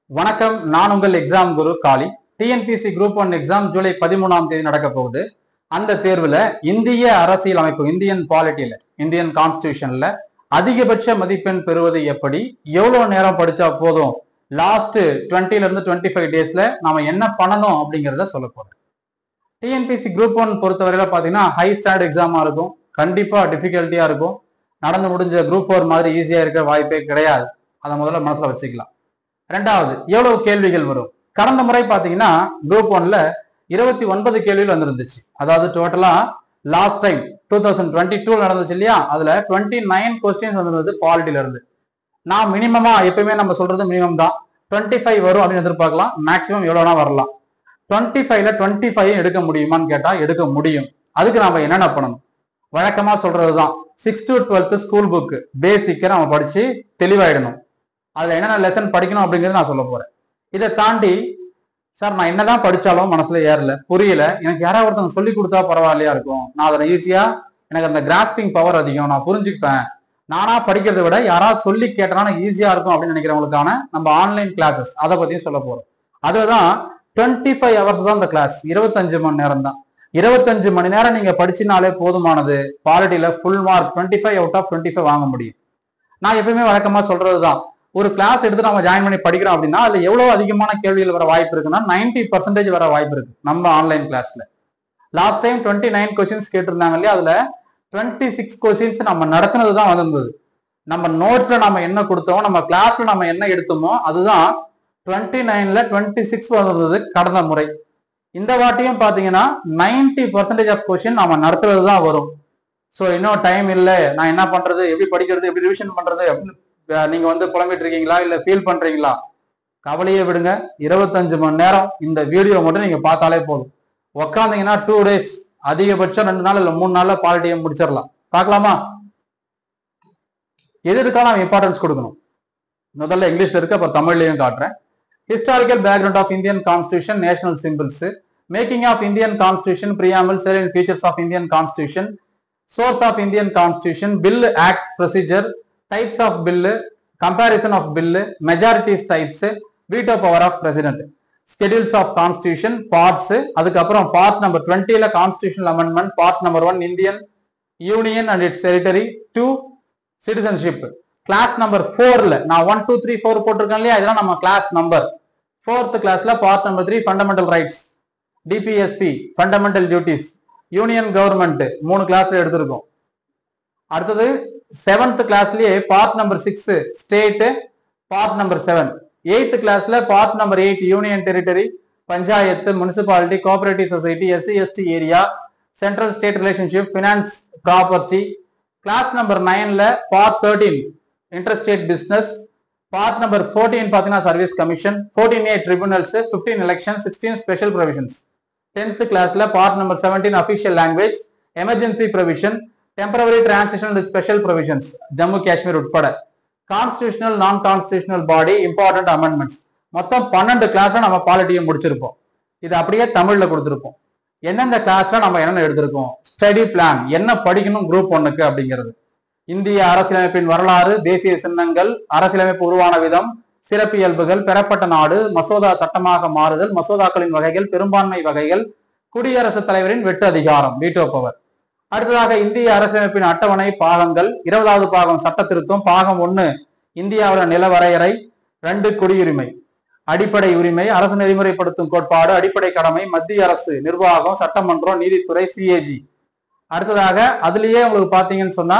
வணக்கம், நான் உங்கள் exam Guru Kali. TNPSC group 1 exam July 13ஆம் தேதி நடக்க போகுது. அந்த தேர்வுல இந்திய அரசியல் அமைப்பு, இந்தியன் பாலிட்டியில, இந்தியன் கான்ஸ்டிடியூஷன்ல அதிகபட்ச மதிப்பெண் பெறுவது எப்படி, எவ்வளவு நேரம் படிச்சா போதும், லாஸ்ட் 20ல இருந்து 25 டேஸ்ல நாம என்ன பண்ணணும் அப்படிங்கிறத சொல்ல போறேன். டிஎன்பிசி குரூப் 1 பொறுத்தவரையில பாத்தீங்கன்னா ஹை ஸ்டாண்டர்ட் எக்ஸாமா இருக்கும், கண்டிப்பா டிஃபிகல்ட்டியா இருக்கும். நடந்து முடிஞ்ச குரூப் 4 மாதிரி ஈஸியா இருக்க வாய்ப்பே கிடையாது. அதை முதல்ல மனசுல வச்சுக்கலாம். ரெண்டாவது, எவ்வளவு கேள்விகள் வரும்? கடந்த முறை பாத்தீங்கன்னா குரூப் 1ல 29 கேள்விகள் வந்திருந்துச்சு. அதாவது டோட்டலா லாஸ்ட் டைம் 2022 நடந்துச்சு இல்லையா, அதுல 29 கொஸ்டின்ஸ் வந்திருந்தது பாலிட்டில இருந்து. நான் மினிமமா எப்பயுமே நம்ம சொல்றது மினிமம் தான், 25 வரும் அப்படின்னு எதிர்பார்க்கலாம். மேக்சிமம் எவ்வளவுனா வரலாம். 25ல 25 எடுக்க முடியுமான்னு கேட்டா எடுக்க முடியும். அதுக்கு நாம என்னென்ன பண்ணணும்? வழக்கமா சொல்றதுதான், 6 to 12 ஸ்கூல் புக் பேசிக்கா நம்ம படிச்சு தெளிவாயிடணும். அதுல என்னென்ன லெசன் படிக்கணும் அப்படிங்கிறது நான் சொல்ல போறேன். இதை தாண்டி சார் நான் என்னதான் படிச்சாலும் மனசுல ஏறல, புரியல, எனக்கு யாராவது ஒருத்தவங்க சொல்லி கொடுத்தா பரவாயில்லையா இருக்கும், நான் அதை ஈஸியா, எனக்கு அந்த கிராஸ்பிங் பவர் அதிகம், நான் புரிஞ்சுப்பேன், நானா படிக்கிறதை விட யாராவது சொல்லி கேட்டனா ஈஸியா இருக்கும் அப்படின்னு நினைக்கிறவங்களுக்கான நம்ம ஆன்லைன் கிளாஸஸ் அதை பத்தியும் சொல்ல போறோம். அதுதான் 25 ஹவர்ஸ் தான் இந்த கிளாஸ், 25 மணி நேரம் தான். 25 மணி நேரம் நீங்க படிச்சினாலே போதுமானது, பாலிட்டியில ஃபுல் மார்க் 25 out of 25 வாங்க முடியும். நான் எப்பயுமே வழக்கமா சொல்றதுதான், ஒரு கிளாஸ் எடுத்து நம்ம ஜாயின் பண்ணி படிக்கிறோம் அப்படின்னா அதுல எவ்வளவு அதிகமான கேள்விகள் வர வாய்ப்பு இருக்குன்னா 90% வர வாய்ப்பு இருக்கு நம்ம ஆன்லைன் கிளாஸ்ல. லாஸ்ட் டைம் 29 கொஸ்டின்ஸ் கேட்டிருந்தாங்க இல்லையா, அதுல 26 கொஸ்டின்ஸ் நம்ம நடத்தினது தான் வந்திருந்தது. நம்ம நோட்ஸ்ல நம்ம என்ன கொடுத்தோம், நம்ம கிளாஸ்ல நம்ம என்ன எடுத்தோமோ அதுதான் 29ல 26 வந்திருந்தது கடந்த முறை. இந்த வாட்டியும் பாத்தீங்கன்னா 90% ஆஃப் கொஸ்டின் நம்ம நடத்துறது தான் வரும். ஸோ இன்னும் டைம் இல்லை, நான் என்ன பண்றது, எப்படி படிக்கிறது, எப்படி ரிவிஷன் பண்றது அப்படின்னு நீங்க புலம்பிட்டு இருக்கீங்களா, இல்ல ஃபீல் பண்றீங்களா? கவலையே விடுங்க. 25 மணி நேரம் இந்த வீடியோ மட்டும் நீங்க பார்த்தாலே போதும். உக்காந்தீங்கன்னா 2 days, அதிகபட்சம் 2 நாள் இல்ல 3 நாள்ல பாலிட்டியும் முடிச்சிடலாம். பார்க்கலாமா? எதுக்காக நம்ம இம்பார்ட்டன்ஸ் கொடுக்கணும்? முதல்ல இங்கிலீஷ்ல இருக்கு, அப்புறம் தமிழ்லயும் காட்டுறேன். Historical background of Indian constitution, national symbols, making of Indian constitution, preamble, salient features of Indian Constitution, source of Indian Constitution, bill, act, procedure, types of bill, comparison of bill, majorities types, veto power of president, schedules of constitution, parts, அதுக்கப்புறம் part number 20ல constitutional amendment, part number 1 Indian Union and its territory, 2 citizenship, class number 4ல நான் 1 2 3 4 போட்டிருக்கேன் இல்லையா, இதெல்லாம் நம்ம class number. 4th classல part number 3 fundamental rights, DPSP fundamental duties, union government 3 கிளாஸ்ல எடுத்திருக்கோம். அடுத்தது 7th கிளாஸ்லயே part number 6 state, part number 7. 8th கிளாஸ்ல part number 8 union territory, panchayat, municipality, cooperative society, SC ST area, central state relationship, finance, property. Class number 9ல part 13 interstate business, part number 14 பாத்தீங்கன்னா service commission, 14A tribunals, 15 election, 16 special provisions. 10th கிளாஸ்ல part number 17 official language, emergency provision, temporary transitional special provisions, Jammu Kashmir உட்பட, constitutional நான் constitutional பாடி, important amendments. மொத்தம் 12 கிளாஸ்ல நம்ம பாலிட்டியை முடிச்சிருப்போம். இது அப்படியே தமிழ்ல கொடுத்திருப்போம். எந்தெந்த கிளாஸ்ல நம்ம என்னென்ன எடுத்திருக்கோம், ஸ்டடி பிளான், என்ன படிக்கணும் குரூப் 1க்கு அப்படிங்கிறது, இந்திய அரசியலமைப்பின் வரலாறு, தேசிய சின்னங்கள், அரசியலமைப்பு உருவான விதம், சிறப்பியல்புகள், பெறப்பட்ட நாடு, மசோதா சட்டமாக மாறுதல், மசோதாக்களின் வகைகள், பெரும்பான்மை வகைகள், குடியரசுத் தலைவரின் வெட்டு அதிகாரம், வீட்டோ பவர். அடுத்ததாக இந்திய அரசியலமைப்பின் அட்டவணை பாகங்கள், 20வது பாகம் சட்ட திருத்தம், பாகம் 1 இந்தியாவோட நில வரையறை, 2 குடியுரிமை, அடிப்படை உரிமை, அரசு நெறிமுறைப்படுத்தும் கோட்பாடு, அடிப்படை கடமை, மத்திய அரசு நிர்வாகம், சட்டமன்றம், நீதித்துறை, CAG. அடுத்ததாக அதுலயே உங்களுக்கு பாத்தீங்கன்னு சொன்னா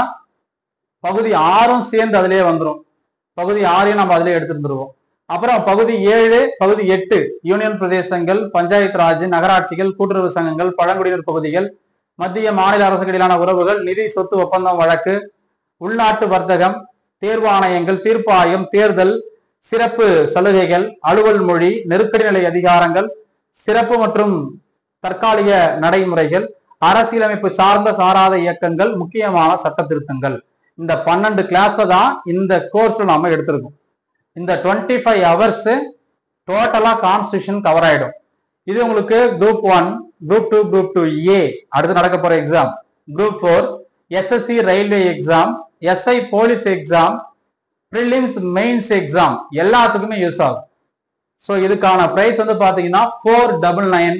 பகுதி 6 சேர்ந்து அதுலயே வந்துடும். பகுதி 6 நம்ம அதுலயே எடுத்துருந்துருவோம். அப்புறம் பகுதி 7, பகுதி 8 யூனியன் பிரதேசங்கள், பஞ்சாயத்து ராஜ், நகராட்சிகள், கூட்டுறவு சங்கங்கள், பழங்குடியினர் பகுதிகள், மத்திய மாநில அரசுக்கு இடையிலான உறவுகள், நிதி சொத்து ஒப்பந்தம் வழக்கு, உள்நாட்டு வர்த்தகம், தேர்வு ஆணையங்கள், தீர்ப்பாயம், தேர்தல், சிறப்பு சலுகைகள், அலுவல் மொழி, நெருக்கடி நிலை அதிகாரங்கள், சிறப்பு மற்றும் தற்காலிக நடைமுறைகள், அரசியலமைப்பு சார்ந்த சாராத இயக்கங்கள், முக்கியமான சட்ட திருத்தங்கள். இந்த 12 கிளாஸ்ல தான் இந்த கோர்ஸ்ல நாம எடுத்திருக்கோம். இந்த 25 ஹவர்ஸ் டோட்டலா கான்ஸ்டிடியூஷன் கவர் ஆயிடும். இது உங்களுக்கு குரூப் 1, குரூப் 2, குரூப் 2A அடுத்து நடக்க போற exam, group 4 SSC railway exam, SI police exam, prelims mains exam எல்லாத்துக்குமே யூஸ் ஆகும். ஸோ இதுக்கான பிரைஸ் வந்து பாத்தீங்கன்னா 499,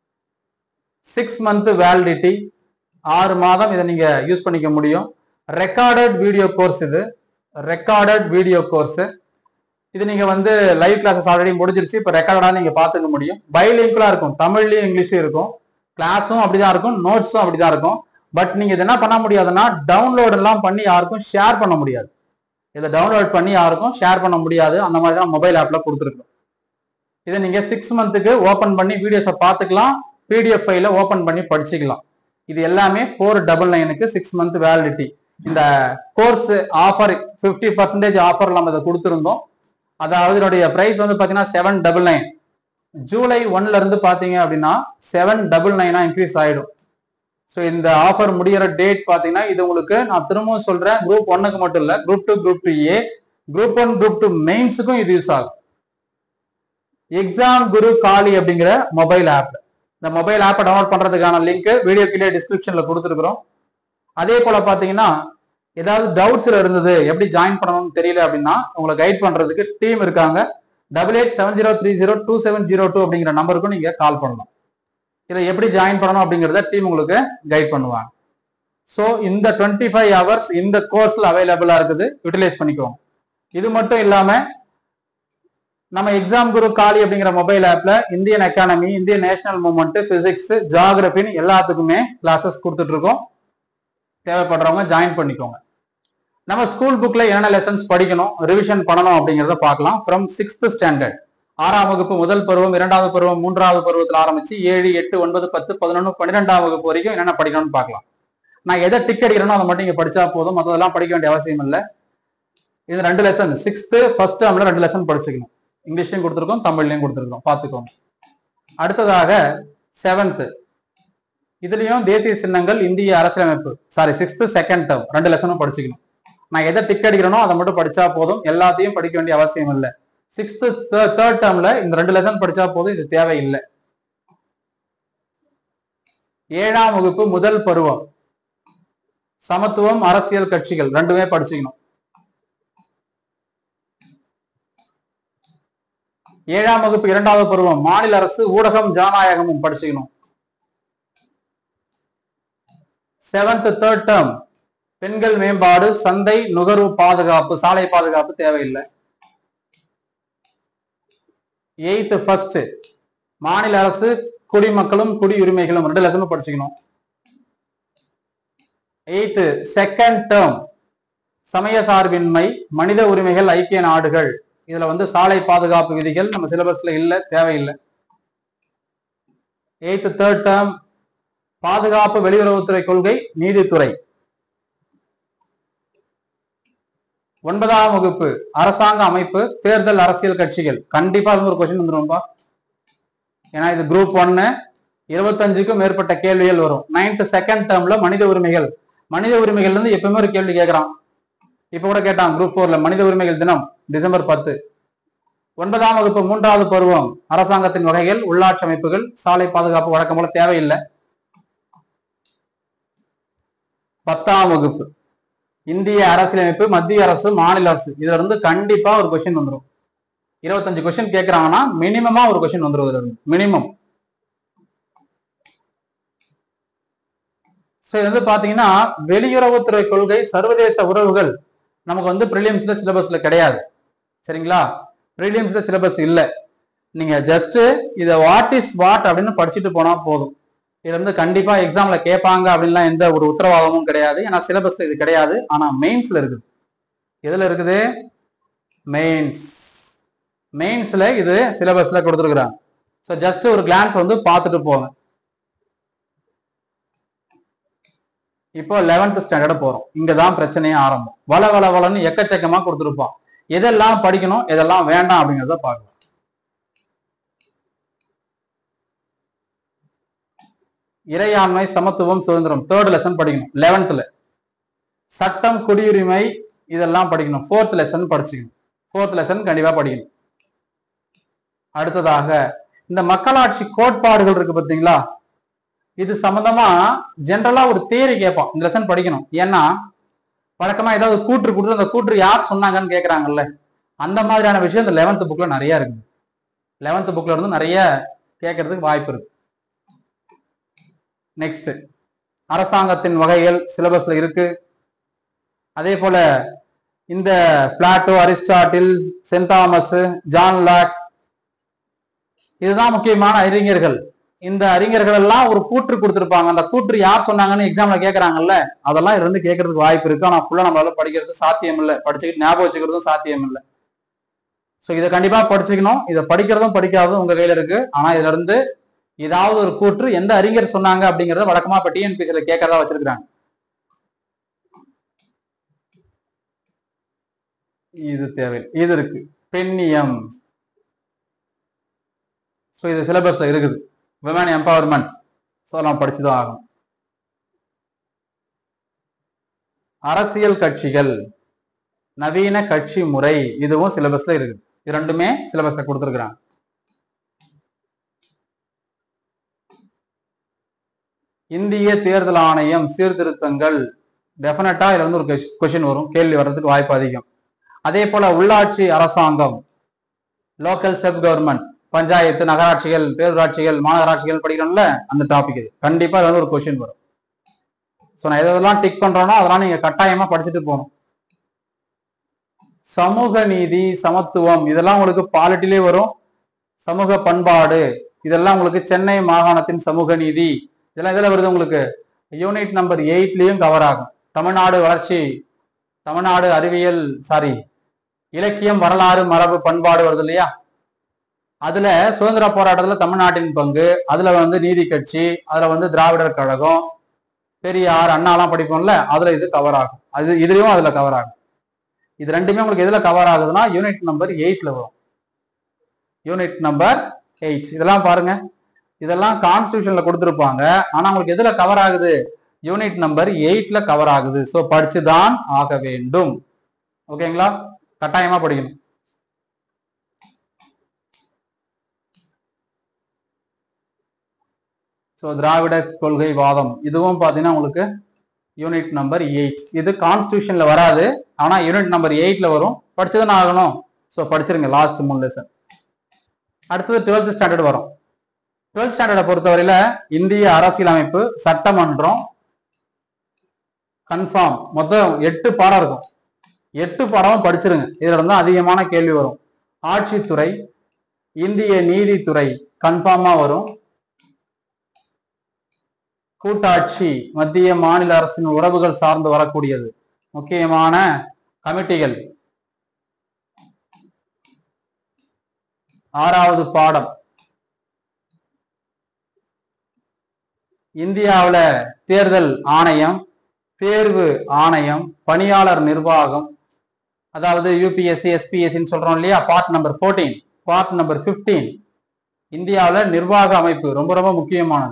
6 month வேலிடிட்டி, 6 மாதம் இதை நீங்க யூஸ் பண்ணிக்க முடியும். ரெக்கார்டட் வீடியோ கோர்ஸ், இது ரெக்கார்டட் வீடியோ கோர்ஸ். இது நீங்க வந்து லைவ் கிளாஸஸ் ஆல்ரெடி முடிஞ்சிருச்சு, இப்போ ரெக்கார்டா நீங்க பாத்துக்க முடியும். பைலிங்குலா இருக்கும், தமிழ்லயும் இங்கிலீஷ்லயும் இருக்கும். கிளாஸும் அப்படிதான் இருக்கும், நோட்ஸும் அப்படிதான் இருக்கும். பட் நீங்க இது என்ன பண்ண முடியாதுன்னா டவுன்லோட் எல்லாம் பண்ணி யாருக்கும் ஷேர் பண்ண முடியாது. இதை டவுன்லோட் பண்ணி யாருக்கும் ஷேர் பண்ண முடியாது. அந்த மாதிரி தான் மொபைல் ஆப்ல கொடுத்துருக்கோம். இதை நீங்க 6 monthக்கு ஓபன் பண்ணி வீடியோஸை பார்த்துக்கலாம், பிடிஎஃப் ஃபைல ஓபன் பண்ணி படிச்சுக்கலாம். இது எல்லாமே 499க்கு 6 month வேலிடிட்டி. இந்த கோர்ஸ் ஆஃபர் 50% ஆஃபர் நம்ம இதை கொடுத்துருந்தோம். அதாவது இதனுடைய பிரைஸ் வந்து பாத்தீங்கன்னா 799. ஜூலை 1ல இருந்து பாத்தீங்க அப்படின்னா 799 இன்க்ரீஸ் ஆயிடும். ஸோ இந்த ஆஃபர் முடிகிற டேட் பாத்தீங்கன்னா இது உங்களுக்கு நான் திரும்பவும் சொல்றேன், குரூப் 1க்கு மட்டும் இல்ல, group 2, group 2A, group 1, group 2 மெயின்ஸுக்கும் இது யூஸ் ஆகும். எக்ஸாம் குரு காலி அப்படிங்கிற மொபைல் ஆப், இந்த மொபைல் ஆப்பை டவுன்லோட் பண்றதுக்கான லிங்க் வீடியோ கீழே டிஸ்கிரிப்ஷன்ல கொடுத்துருக்கிறோம். அதே போல பாத்தீங்கன்னா ஏதாவது டவுட்ஸ்ல இருந்தது, எப்படி ஜாயின் பண்ணணும்னு தெரியல அப்படின்னா உங்களை கைட் பண்றதுக்கு டீம் இருக்காங்க. 8870302702 அப்படிங்கிற நம்பருக்கும் நீங்க கால் பண்ணலாம். இதை எப்படி ஜாயின் பண்ணணும் அப்படிங்கிறத டீம் உங்களுக்கு கைட் பண்ணுவாங்க. ஸோ இந்த 25 hours இந்த கோர்ஸ்ல அவைலபிளா இருக்குது, யூட்டிலைஸ் பண்ணிக்கோங்க. இது மட்டும் இல்லாம நம்ம எக்ஸாம் குரு காலி அப்படிங்கிற மொபைல் ஆப்ல Indian economy, Indian national movement, physics, ஜியாகிரபின்னு எல்லாத்துக்குமே கிளாஸஸ் கொடுத்துட்டு இருக்கோம். தேவைப்படுறவங்க ஜாயின் பண்ணிக்கோங்க. நம்ம ஸ்கூல் புக்ல என்னென்ன லெசன்ஸ் படிக்கணும், ரிவிஷன் பண்ணணும் அப்படிங்கிறத பார்க்கலாம். ஃப்ரம் 6th standard, 6ஆம் வகுப்பு முதல் பருவம், 2வது பருவம், 3வது பருவத்தில் ஆரம்பிச்சு 7, 8, 9, 10, 11, 12ஆம் வகுப்பு வரைக்கும் என்னென்ன படிக்கணும்னு பார்க்கலாம். நான் எதை டிக் அடிக்கிறேனோ அதை மட்டும் இங்க படிச்சா போதும், மற்றதெல்லாம் படிக்க வேண்டிய அவசியம் இல்லை. இது 2 லெசன், 6th ஃபர்ஸ்ட் டேர்ம்ல 2 லெசன் படிச்சுக்கணும். இங்கிலீஷ்லயும் கொடுத்துருக்கோம், தமிழ்லையும் கொடுத்துருக்கோம், பார்த்துக்கோங்க. அடுத்ததாக 7th, இதுலயும் தேசிய சின்னங்கள், இந்திய அரசியலமைப்பு, 6th second term 2 லெசனும் படிச்சுக்கணும். நான் எதை டிக் அடிக்கிறேனோ அதை மட்டும் படிச்சா போதும், எல்லாத்தையும் படிக்க வேண்டிய அவசியம் இல்லை. 6th third termல இந்த 2 லெசன் படிச்சா போதும், இது தேவையில்லை. 7ஆம் வகுப்பு முதல் பருவம், சமத்துவம், அரசியல் கட்சிகள் 2மே படிச்சுக்கணும். 7ஆம் வகுப்பு 2வது பருவம், மாநில அரசு, ஊடகம், ஜனநாயகமும் படிச்சுக்கணும். 7th third term, பெண்கள் மேம்பாடு, சந்தை, நுகர்வு பாதுகாப்பு, சாலை பாதுகாப்பு தேவையில்லை. 8th first, மாநில அரசு, குடிமக்களும் குடியுரிமைகளும் 2 லெசனும் படிச்சுக்கணும். 8th second term, சமய சார்பின்மை, மனித உரிமைகள், ஐக்கிய நாடுகள், இதுல வந்து சாலை பாதுகாப்பு விதிகள் நம்ம சிலபஸ்ல இல்ல, தேவையில்லை. 8th third term, பாதுகாப்பு, வெளியுறவுத்துறை கொள்கை, நீதித்துறை. 9ஆம் வகுப்பு அரசாங்க அமைப்பு, தேர்தல், அரசியல் கட்சிகள். கண்டிப்பா ஒரு கொஸ்டின் வந்துரும்பா, ஏன்னா இது குரூப் 1, 25க்கும் மேற்பட்ட கேள்விகள் வரும். 9th second termல மனித உரிமைகள், மனித உரிமைகள் இருந்து எப்பவுமே ஒரு கேள்வி கேட்கிறான். இப்ப கூட கேட்டான் குரூப் 4ல, மனித உரிமைகள் தினம் டிசம்பர் 10. 9ஆம் வகுப்பு 3வது பருவம், அரசாங்கத்தின் வகைகள், உள்ளாட்சி அமைப்புகள், சாலை பாதுகாப்பு வழக்கம் போல தேவையில்லை. 10ஆம் வகுப்பு இந்திய அரசியலமைப்பு, மத்திய அரசு, மாநில அரசு, இதுல இருந்து கண்டிப்பா ஒரு கொஸ்டின் வந்துடும். 25 கொஸ்டின் கேட்கறாங்கன்னா மினிமமா ஒரு கொஸ்டின் வந்துடும் இதுல இருந்து, மினிமம். சோ இது வந்து பாத்தீங்கன்னா வெளியுறவுத்துறை கொள்கை, சர்வதேச உறவுகள் நமக்கு வந்து பிரிலிம்ஸ்ல சிலபஸ்ல கிடையாது, சரிங்களா? பிரிலிம்ஸ்ல சிலபஸ் இல்லை. நீங்க ஜஸ்ட் இதை வாட் இஸ் வாட் அப்படின்னு படிச்சுட்டு போனா போதும். இதுல இருந்து கண்டிப்பா எக்ஸாம்ல கேட்பாங்க அப்படின்லாம் எந்த ஒரு உத்தரவாதமும் கிடையாது, ஏன்னா சிலபஸ்ல இது கிடையாது. ஆனா மெயின்ஸ்ல இருக்குது. எதுல இருக்குது? மெயின்ஸ். மெயின்ஸ்ல இது சிலபஸ்ல கொடுத்துருக்குறாங்க. ஸோ ஜஸ்ட் ஒரு கிளான்ஸ் வந்து பார்த்துட்டு போங்க. இப்போ 11th standard போறோம். இங்கதான் பிரச்சனையே ஆரம்பம். வளன்னு எக்கச்சக்கமா கொடுத்துருப்பான். எதெல்லாம் படிக்கணும், எதெல்லாம் வேண்டாம் அப்படிங்கிறத பார்க்கலாம். இறையாண்மை, சமத்துவம், சுதந்திரம் 3rd லெசன் படிக்கணும் 11th. சட்டம், குடியுரிமை இதெல்லாம் படிக்கணும். 4th lesson படிச்சுக்கணும். 4th லெசன் கண்டிப்பா படிக்கணும். அடுத்ததாக இந்த மக்களாட்சி கோட்பாடுகள் இருக்கு பார்த்தீங்களா, இது சம்பந்தமா ஜென்ரலா ஒரு தியரி கேட்பான். இந்த லெசன் படிக்கணும். ஏன்னா வழக்கமா ஏதாவது கூற்று கொடுத்து அந்த கூற்று யார் சொன்னாங்கன்னு கேட்கறாங்கல்ல, அந்த மாதிரியான விஷயம் இந்த 11th புக்ல நிறைய இருக்குது. 11th புக்ல இருந்து நிறைய கேட்கறதுக்கு வாய்ப்பு இருக்கு. நெக்ஸ்ட், அரசாங்கத்தின் வகைகள் சிலபஸ்ல இருக்கு. அதே போல இந்த Plato, Aristotle, Saint Thomas, John Locke, இதுதான் முக்கியமான அறிஞர்கள். இந்த அறிஞர்கள் எல்லாம் ஒரு கூற்று கொடுத்திருப்பாங்க. அந்த கூற்று யார் சொன்னாங்கன்னு எக்ஸாம்ல கேட்கறாங்கல்ல, அதெல்லாம் இதுல இருந்து கேட்கறதுக்கு வாய்ப்பு இருக்கு. ஆனா ஃபுல்லா நம்மளால படிக்கிறது சாத்தியம் இல்லை, படிச்சுக்கிட்டு ஞாபகம் வச்சுக்கிறதும் சாத்தியம் இல்லை. ஸோ இதை கண்டிப்பா படிச்சுக்கணும். இதை படிக்கிறதும் படிக்காததும் உங்க கையில இருக்கு. ஆனா இதுல இருந்து ஏதாவது ஒரு கூற்று எந்த அறிஞர் சொன்னாங்க அப்படிங்கறத வழக்கமா இப்ப டிஎன்பிசியில கேட்கறதா வச்சிருக்காங்க. இது தேவை, இது இருக்கு, பெண்ணியம். ஸோ இது சிலபஸ்ல இருக்குது, விமன் எம்பவர்மெண்ட். ஸோ நம்ம படிச்சுதான் ஆகும். அரசியல் கட்சிகள், நவீன கட்சி முறை, இதுவும் சிலபஸ்ல இருக்குது. இது ரெண்டுமே சிலபஸ்ல கொடுத்துருக்காங்க. இந்திய தேர்தல் ஆணையம் சீர்திருத்தங்கள், டெஃபினட்டா இதுல வந்து ஒரு கொஸ்டின் வரும், கேள்வி வர்றதுக்கு வாய்ப்பு அதிகம். அதே போல உள்ளாட்சி அரசாங்கம், லோக்கல் செல்ஃப் கவர்மெண்ட், பஞ்சாயத்து, நகராட்சிகள், பேரூராட்சிகள், மாநகராட்சிகள் படிக்கிறோம்ல, அந்த டாபிக் இது. கண்டிப்பா இதுல ஒரு கொஸ்டின் வரும். ஸோ நான் எதெல்லாம் டிக் பண்றேனோ அதெல்லாம் நீங்க கட்டாயமா படிச்சுட்டு போகணும். சமூக நீதி, சமத்துவம், இதெல்லாம் உங்களுக்கு பாலிட்டிலே வரும். சமூக பண்பாடு, இதெல்லாம் உங்களுக்கு சென்னை மாகாணத்தின் சமூக நீதி, இதெல்லாம் இதுல வருது உங்களுக்கு. யூனிட் நம்பர் 8லயும் கவர் ஆகும். தமிழ்நாடு வளர்ச்சி, தமிழ்நாடு அறிவியல், இலக்கியம், வரலாறு, மரபு, பண்பாடு வருது இல்லையா. அதுல சுதந்திர போராட்டத்துல தமிழ்நாட்டின் பங்கு, அதுல வந்து நீதி கட்சி, அதுல வந்து திராவிடர் கழகம், பெரியார், அண்ணாலாம் படிப்போம்ல, அதுல இது கவர் ஆகும். இதுலயும் அதுல கவர் ஆகும். இது ரெண்டுமே உங்களுக்கு எதுல கவர் ஆகுதுன்னா யூனிட் நம்பர் 8ல வரும். யூனிட் நம்பர் 8 இதெல்லாம் பாருங்க, இதெல்லாம் கான்ஸ்டிடியூஷன்ல கொடுத்திருப்பாங்க. ஆனா உங்களுக்கு எதுல கவர் ஆகுது? யூனிட் நம்பர் 8ல கவர் ஆகுது. சோ படிச்சுதான் ஆக வேண்டும். ஓகேங்களா? கட்டாயமா படிக்கணும். சோ திராவிட கொள்கை வாதம், இதுவும் பாத்தீங்கன்னா உங்களுக்கு யூனிட் நம்பர் 8. இது கான்ஸ்டிடியூஷன்ல வராது, ஆனா யூனிட் நம்பர் 8ல வரும். படிச்சுதான் ஆகணும். ஸோ படிச்சிருங்க லாஸ்ட் 3 லெசன். அடுத்தது 12th ஸ்டாண்டர்ட் வரும். 12th ஸ்டாண்டர்டை பொறுத்தவரையில இந்திய அரசியலமைப்பு, சட்டமன்றம், கன்ஃபார்ம், மொத்தம் 8 பாடம் இருக்கும். 8 பாடமும் படிச்சிருங்க. இதுல இருந்து அதிகமான கேள்வி வரும். ஆட்சித்துறை, இந்திய நீதித்துறை கன்ஃபார்மா வரும். கூட்டாட்சி, மத்திய மாநில அரசின் உறவுகள் சார்ந்து வரக்கூடியது, முக்கியமான கமிட்டிகள். 6வது பாடம் இந்தியாவில் தேர்தல் ஆணையம், தேர்வு ஆணையம், பணியாளர் நிர்வாகம், அதாவது யூபிஎஸ்சி, எஸ்பிஎஸ்சின்னு சொல்றோம் இல்லையா. பார்ட் நம்பர் 14, பார்ட் நம்பர் 15, இந்தியாவில் நிர்வாக அமைப்பு ரொம்ப ரொம்ப முக்கியமானது.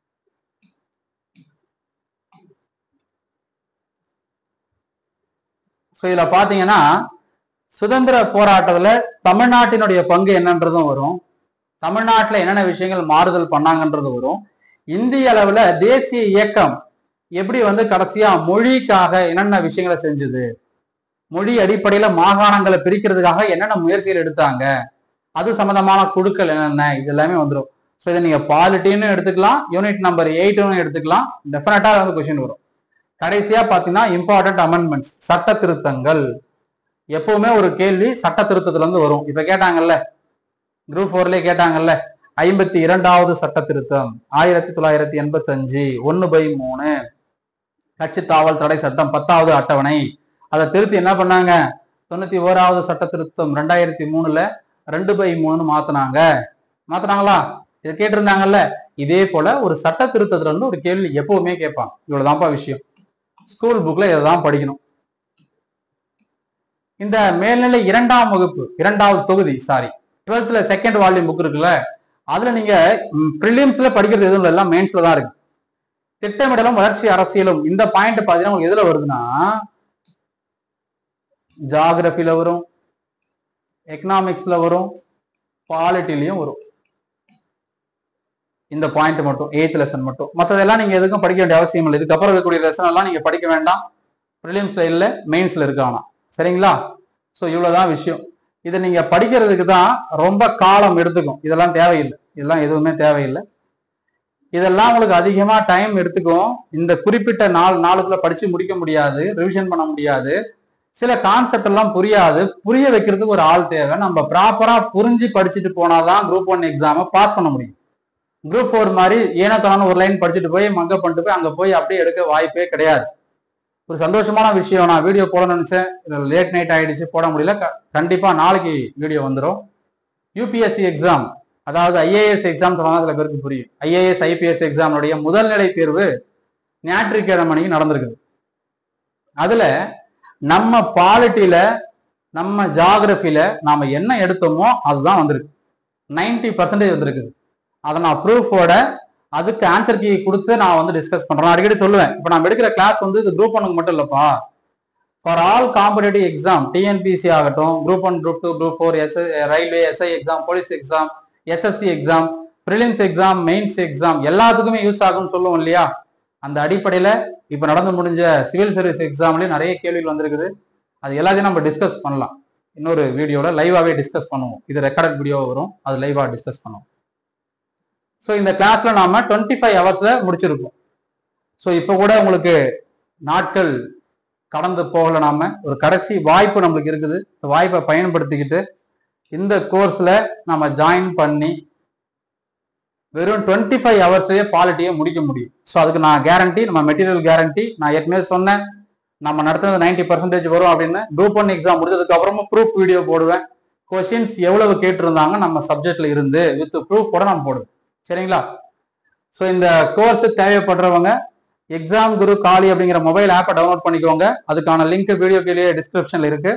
ஸோ இதுல பாத்தீங்கன்னா சுதந்திர போராட்டத்துல தமிழ்நாட்டினுடைய பங்கு என்னன்றதும் வரும். தமிழ்நாட்டில் என்னென்ன விஷயங்கள் மாறுதல் பண்ணாங்கன்றது வரும். இந்திய அளவுல தேசிய இயக்கம் எப்படி வந்து கடைசியா மொழிக்காக என்னென்ன விஷயங்களை செஞ்சது, மொழி அடிப்படையில மாகாணங்களை பிரிக்கிறதுக்காக என்னென்ன முயற்சிகள் எடுத்தாங்க, அது சம்பந்தமான குழுக்கள் என்னென்ன, இது எல்லாமே வந்துடும். ஸோ இதை நீங்க பாலிட்டின்னு எடுத்துக்கலாம், யூனிட் நம்பர் 8 எடுத்துக்கலாம். டெஃபினட்டா வந்து கொஸ்டின் வரும். கடைசியா பாத்தீங்கன்னா இம்பார்ட்டன்ட் அமெண்ட்மெண்ட்ஸ், சட்ட திருத்தங்கள். எப்பவுமே ஒரு கேள்வி சட்ட திருத்தத்துல இருந்து வரும். இப்ப கேட்டாங்கல்ல, குரூப் 4லயே கேட்டாங்கல்ல, 52வது சட்ட திருத்தம் 1985, 1/3, கட்சி தாவல் தடை சட்டம் 10வது அட்டவணை, அதை திருத்தி என்ன பண்ணாங்க, 91வது சட்ட திருத்தம் 2003ல 2/3 மாத்தினாங்களா? இதை கேட்டிருந்தாங்கல்ல. இதே போல ஒரு சட்ட திருத்தத்துல இருந்து ஒரு கேள்வி எப்பவுமே கேட்பாங்க. இவ்வளவுதான்ப்பா விஷயம். ஸ்கூல் புக்ல இதைதான் படிக்கணும். இந்த மேல்நிலை 2ஆம் வகுப்பு 2வது தொகுதி 12th செகண்ட் வால்யூம் புக் இருக்குல்ல, அதுல நீங்க பிரிலிம்ஸ்ல படிக்கிறது எதுவும் இல்லை, எல்லாம் மெயின்ஸ்ல தான் இருக்கு. திட்டமிடலும் வளர்ச்சி அரசியலும், இந்த பாயிண்ட் பாத்தீங்கன்னா உங்களுக்கு எதுல வருதுன்னா ஜியோகிராஃபில வரும், எக்கனாமிக்ஸ்ல வரும், பாலிட்டிலையும் வரும். இந்த பாயிண்ட் மட்டும் 8th லெசன் மட்டும். மற்றதெல்லாம் நீங்க எதுக்கும் படிக்க வேண்டிய அவசியம் இல்லை. இதுக்கப்புறம் இருக்கக்கூடிய லெசன் எல்லாம் நீங்க படிக்க வேண்டாம். பிரிலிம்ஸ்ல இல்லை, மெயின்ஸ்ல இருக்கு. ஆனா சரிங்களா? ஸோ இவ்வளவுதான் விஷயம். இதை நீங்க படிக்கிறதுக்கு தான் ரொம்ப காலம் எடுத்துக்கும். இதெல்லாம் தேவையில்லை, இதெல்லாம் எதுவுமே தேவையில்லை. இதெல்லாம் உங்களுக்கு அதிகமா டைம் எடுத்துக்கும். இந்த குறிப்பிட்ட நாளுக்குள்ள படிச்சு முடிக்க முடியாது, ரிவிஷன் பண்ண முடியாது. சில கான்செப்ட் எல்லாம் புரியாது, புரிய வைக்கிறதுக்கு ஒரு ஆள் தேவை. நம்ம ப்ராப்பரா புரிஞ்சு படிச்சுட்டு போனாதான் குரூப் 1 எக்ஸாமை பாஸ் பண்ண முடியும். குரூப் 4 மாதிரி ஏனோ தானோ ஒரு லைன் படிச்சுட்டு போய் மங்க பண்ணிட்டு போய் அங்க போய் அப்படியே எடுக்க வாய்ப்பே கிடையாது. ஒரு சந்தோஷமான விஷயம், நான் வீடியோ போட நினைச்சேன், லேட் நைட் ஆயிடுச்சு, போட முடியல. கண்டிப்பா நாளைக்கு வீடியோ வந்துடும். யூபிஎஸ்சி எக்ஸாம், அதாவது ஐஏஎஸ் எக்ஸாம் சொன்னா சில பேருக்கு புரியும். ஐஏஎஸ் ஐபிஎஸ் எக்ஸாமுடைய முதல் நிலை தேர்வு ஞாயிற்றுக்கிழமை அன்னைக்கு நடந்திருக்குது. அதுல நம்ம பாலிட்டியில நம்ம ஜியாகிரபில நாம என்ன எடுத்தோமோ அதுதான் வந்திருக்கு. 90% வந்திருக்குது. அதை நான் ப்ரூஃபோட அதுக்கு ஆன்சர் கீ கொடுத்து நான் வந்து டிஸ்கஸ் பண்றேன். நான் அடிக்கடி சொல்லுவேன், இப்போ நான் எடுக்கிற கிளாஸ் வந்து இது குரூப் 1 மட்டும் இல்லப்பா, for all competitive exam, TNPSC ஆகட்டும், group 1, group 2, group 4, railway, SI exam, police exam, SSC exam, prelims exam, mains exam எல்லாத்துக்குமே யூஸ் ஆகும்னு சொல்லுவோம் இல்லையா? அந்த அடிப்படையில இப்ப நடந்து முடிஞ்ச சிவில் சர்வீஸ் எக்ஸாம்லயும் நிறைய கேள்விகள் வந்திருக்குது. அது எல்லாத்தையும் நம்ம டிஸ்கஸ் பண்ணலாம். இன்னொரு வீடியோல லைவாவே டிஸ்கஸ் பண்ணுவோம். இது ரெக்கார்டட் வீடியோ வரும், அது லைவா டிஸ்கஸ் பண்ணுவோம். ஸோ இந்த கிளாஸ்ல நாம 25 ஹவர்ஸ்ல முடிச்சிருக்கோம். ஸோ இப்போ கூட உங்களுக்கு நாட்கள் கடந்து போகல, நாம ஒரு கடைசி வாய்ப்பு நம்மளுக்கு இருக்குது. இந்த வாய்ப்பை பயன்படுத்திக்கிட்டு இந்த கோர்ஸ்ல நம்ம ஜாயின் பண்ணி வெறும் 25 ஹவர்ஸ்லயே பாலிட்டியை முடிக்க முடியும். ஸோ அதுக்கு நான் கேரண்டி, நம்ம மெட்டீரியல் கேரண்டி. நான் ஏற்கனவே சொன்னேன், நம்ம நடத்துனது 90% வரும் அப்படின்னு. குரூப் 1 எக்ஸாம் முடிஞ்சதுக்கு அப்புறமும் ப்ரூஃப் வீடியோ போடுவேன். கொஸ்டின்ஸ் எவ்வளவு கேட்டிருந்தாங்க நம்ம சப்ஜெக்ட்ல இருந்து வித் ப்ரூஃபோட நான் போடுவேன். சரிங்களா? ஸோ இந்த கோர்ஸ் தேவைப்படுறவங்க எக்ஸாம் குரு காலி அப்படிங்கிற மொபைல் ஆப்பை டவுன்லோட் பண்ணிக்கோங்க. அதுக்கான லிங்க் வீடியோ கீழே டிஸ்கிரிப்ஷன்ல இருக்கு.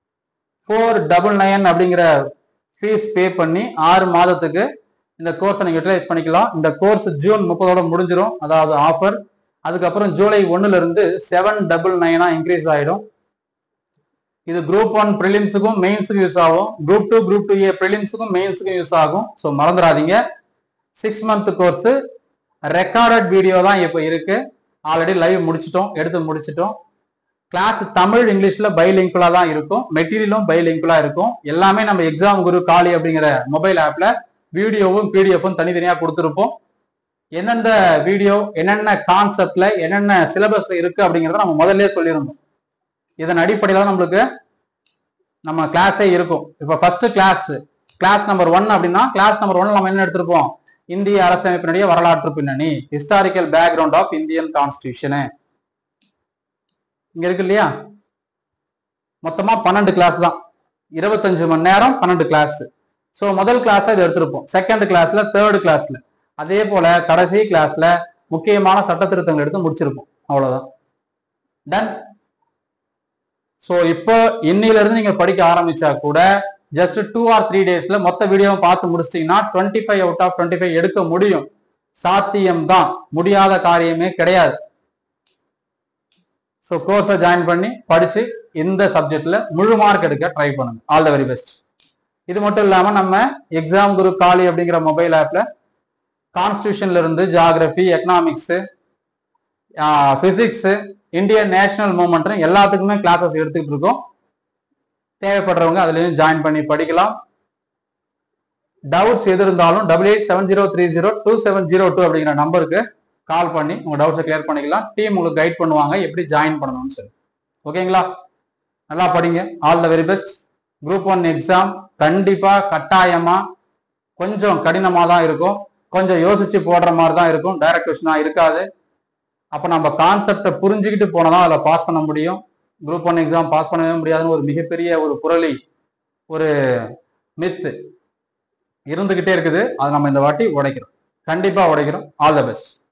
499 அப்படிங்கிற ஃபீஸ் பே பண்ணி 6 மாதத்துக்கு இந்த கோர்ஸை நீங்க யூட்டிலைஸ் பண்ணிக்கலாம். இந்த கோர்ஸ் ஜூன் 30ஓட முடிஞ்சிடும், அதாவது ஆஃபர். அதுக்கப்புறம் ஜூலை 1ல இருந்து 799 இன்க்ரீஸ் ஆயிடும். இது குரூப் 1 ப்ரிலிம்ஸுக்கும் மெயின்ஸுக்கும் யூஸ் ஆகும். குரூப் 2, குரூப் 2A ப்ரிலிம்ஸுக்கும் மெயின்ஸுக்கும் யூஸ் ஆகும். ஸோ மறந்துடாதீங்க. 6 மந்த் கோர்ஸ் ரெக்கார்டட் வீடியோ தான் இப்போ இருக்கு. ஆல்ரெடி லைவ் முடிச்சிட்டோம், எடுத்து முடிச்சிட்டோம். கிளாஸ் தமிழ் இங்கிலீஷ்ல பைலிங்குலா தான் இருக்கும், மெட்டீரியலும் பைலிங்குலா இருக்கும். எல்லாமே நம்ம எக்ஸாம் குரு காலி அப்படிங்கிற மொபைல் ஆப்ல வீடியோவும் பிடிஎஃப்பும் தனித்தனியா கொடுத்துருப்போம். எந்தெந்த வீடியோ என்னென்ன கான்செப்ட்ல என்னென்ன சிலபஸ்ல இருக்கு அப்படிங்கிறத நம்ம முதல்ல சொல்லியிருந்தோம். இதன் அடிப்படையில நம்மளுக்கு நம்ம கிளாஸே இருக்கும். இப்போ ஃபர்ஸ்ட் கிளாஸ் நம்பர் 1 அப்படின்னா, கிளாஸ் நம்பர் 1 நம்ம என்ன எடுத்திருப்போம்? இந்திய அரசமைப்பினுடைய வரலாற்று பின்னணி, historical background of Indian constitution. இங்க இருக்கு இல்லையா? மொத்தமா 12 கிளாஸ் தான், 25 மணி நேரம் 12 கிளாஸ். ஸோ முதல் கிளாஸ்ல இது எடுத்திருப்போம், செகண்ட் கிளாஸ்ல, தேர்ட் கிளாஸ்ல, அதே போல கடைசி கிளாஸ்ல முக்கியமான சட்ட திருத்தங்கள் எடுத்து முடிச்சிருப்போம். அவ்வளவுதான், டன். ஸோ இப்போ இன்னையில இருந்து நீங்க படிக்க ஆரம்பிச்சா கூட ஜஸ்ட் 2 or 3 டேஸ்ல மொத்த வீடியோவை பார்த்து முடிச்சிட்டீங்கன்னா 25 out of 25 எடுக்க முடியும். சாத்தியம்தான், முடியாத காரியமே கிடையாது. ஸோ கோர்ஸை ஜாயின் பண்ணி படிச்சு இந்த சப்ஜெக்ட்ல முழு மார்க் எடுக்க ட்ரை பண்ணுங்க. All the very best. இது மட்டும் இல்லாம நம்ம எக்ஸாம் குரு காலி அப்படிங்கிற மொபைல் ஆப்ல கான்ஸ்டிடியூஷன்ல இருந்து geography, economics, physics, Indian national movement எல்லாத்துக்குமே கிளாஸஸ் எடுத்துக்கிட்டு இருக்கோம். தேவைப்படுறவங்க அதுலயும் ஜாயின் பண்ணி படிக்கலாம். டவுட்ஸ் எது இருந்தாலும் 8870302702 அப்படிங்கிற நம்பருக்கு கால் பண்ணி உங்க டவுட்ஸை கிளியர் பண்ணிக்கலாம். டீம் உங்களுக்கு கைட் பண்ணுவாங்க எப்படி ஜாயின் பண்ணணும்னு சொல்லி. ஓகேங்களா? நல்லா படிங்க. All the very best. Group 1 exam கண்டிப்பா கட்டாயமா கொஞ்சம் கடினமா தான் இருக்கும், கொஞ்சம் யோசிச்சு போடுற மாதிரி தான் இருக்கும், டைரக்ட் கொஸ்டினா இருக்காது. அப்ப நம்ம கான்செப்டை புரிஞ்சுக்கிட்டு போனதான் அதில் பாஸ் பண்ண முடியும். குரூப் 1 எக்ஸாம் பாஸ் பண்ணவே முடியாதுன்னு ஒரு மிகப்பெரிய ஒரு புரளி, ஒரு மித்து இருந்துகிட்டே இருக்குது. அதை நம்ம இந்த வாட்டி உடைக்கிறோம், கண்டிப்பா உடைக்கிறோம். All the best.